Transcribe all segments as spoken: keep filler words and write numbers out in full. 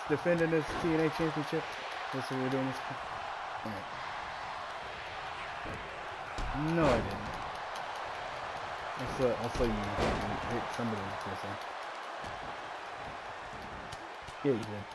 defending this T N A championship? That's what we're doing this for? Alright. No, I didn't. I saw, I saw you hit somebody for a second. Yeah, you did.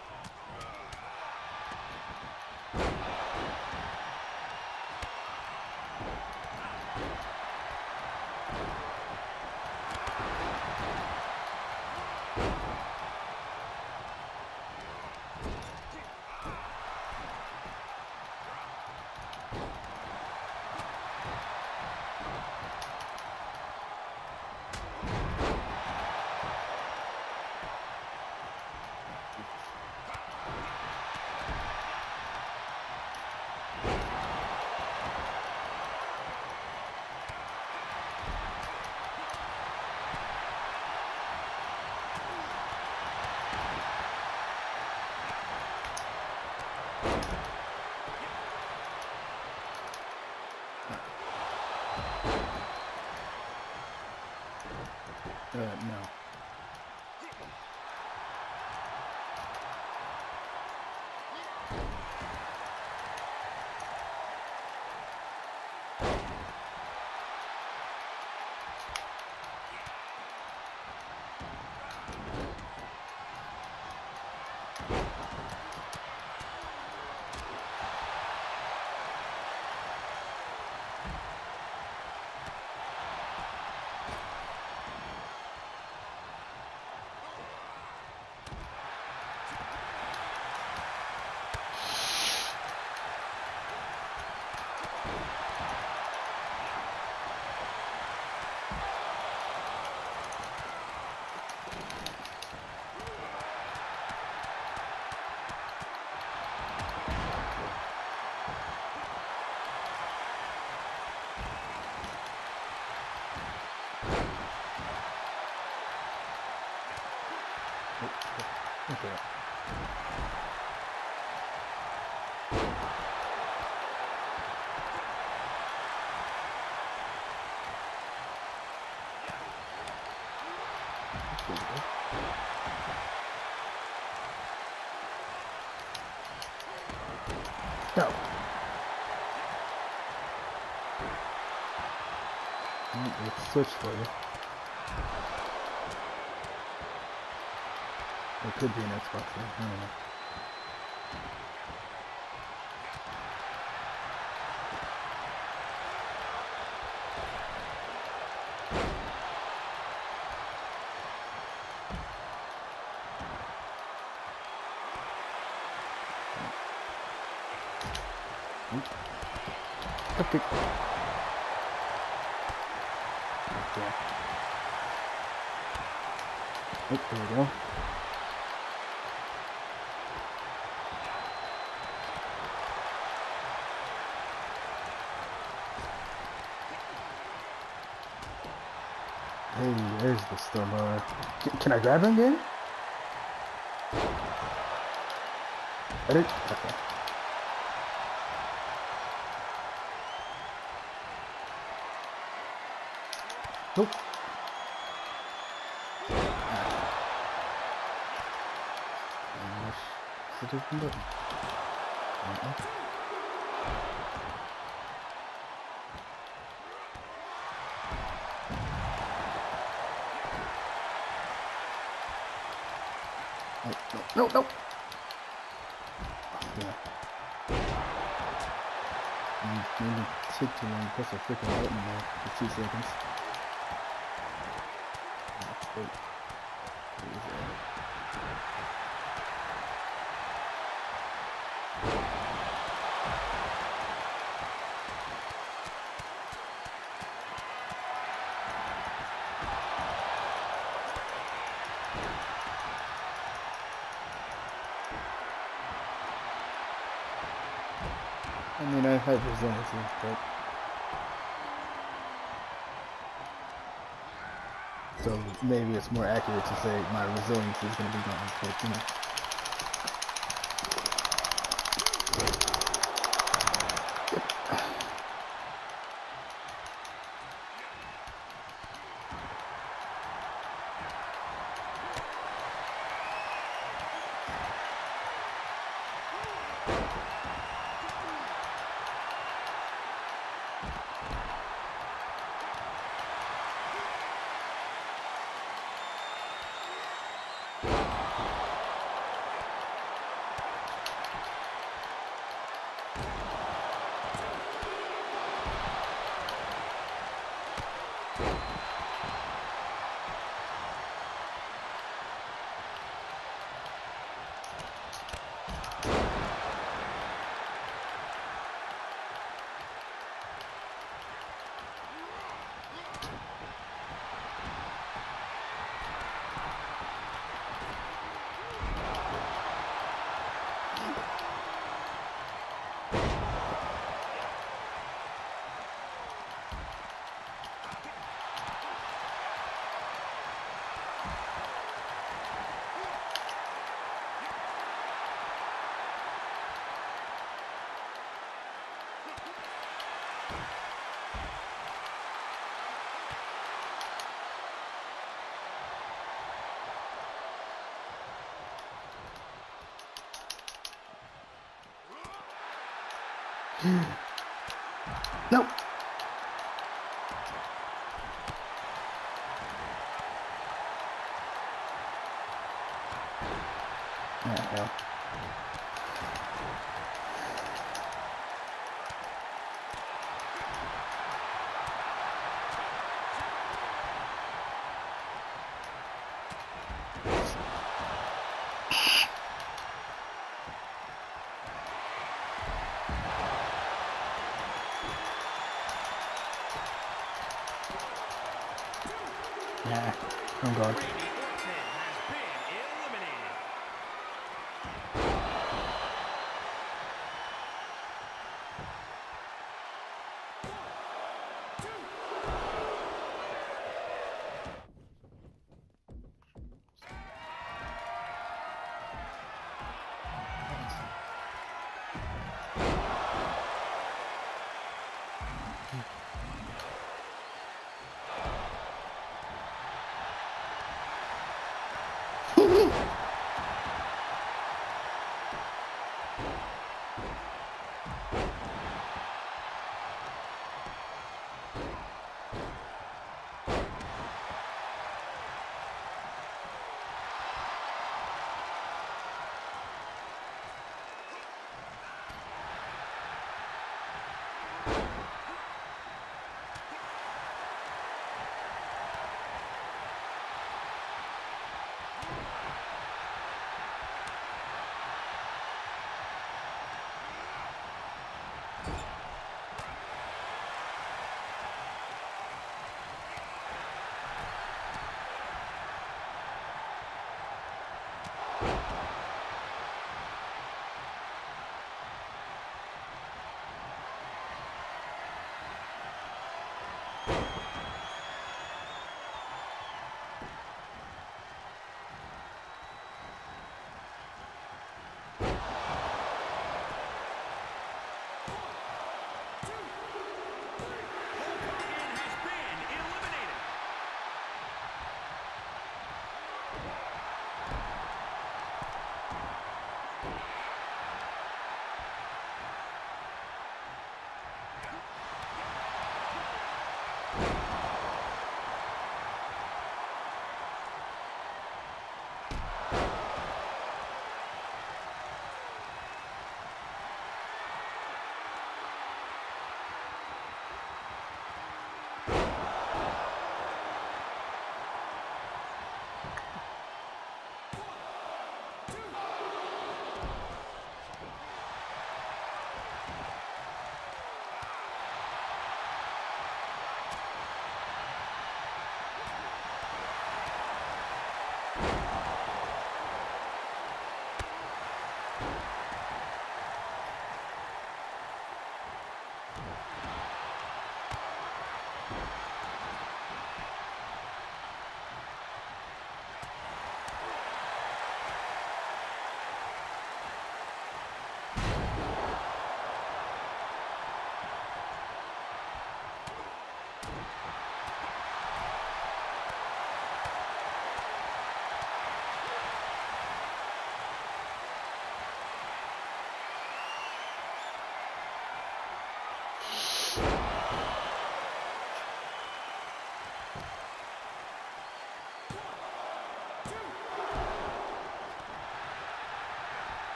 Uh, no. Okay. No. Let's switch for you. It could be an Xbox thing. I don't know. Okay. Okay. Oh, there we go. Hey, there's the storm. Uh, can, can I grab him again? Edit? Okay. Nope. It's a different button. Uh-huh. No, no, no. Yeah. Maybe take too long to press a freaking button there for two seconds. That's great. I mean, I have resiliency, but so maybe it's more accurate to say my resiliency is going to be gone, but you know. Nope. There we go. Yeah. Oh god.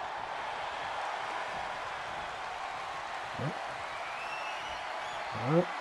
Alright.